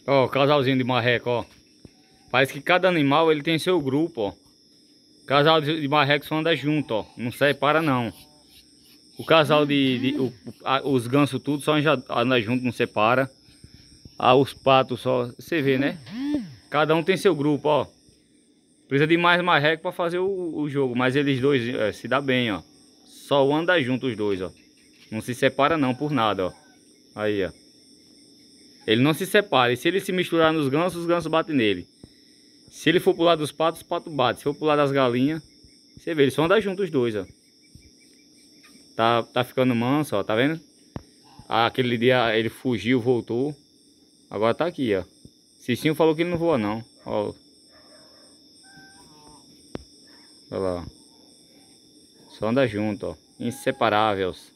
Ó, casalzinho de marreco, ó. Parece que cada animal ele tem seu grupo, ó. Casal de marreco só anda junto, ó. Não separa não. O casal os gansos tudo só anda junto, não separa. Ah, os patos só, você vê, né? Cada um tem seu grupo, ó. Precisa de mais marreco para fazer o jogo, mas eles dois se dá bem, ó. Só anda junto os dois, ó. Não se separa não por nada, ó. Aí, ó. Ele não se separa. E se ele se misturar nos gansos, os gansos batem nele. Se ele for pro lado dos patos, os patos batem. Se for pro lado das galinhas, você vê, eles só andam juntos os dois, ó. Tá ficando manso, ó, tá vendo? Aquele dia ele fugiu, voltou. Agora tá aqui, ó. Cicinho falou que ele não voa não, ó. Olha lá. Só anda junto, ó. Inseparáveis.